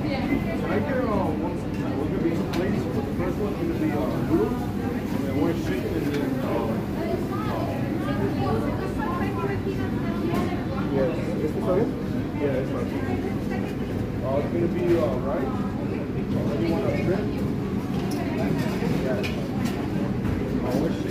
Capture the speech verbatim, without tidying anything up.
Can I get uh, one? We're gonna be two plates. The first one's gonna be uh, noodles, and then one chicken, and then uh, yes, this is fine. Yeah, it's fine. Uh, it's gonna be uh, rice. Uh, you want a shrimp? Yeah. Uh, with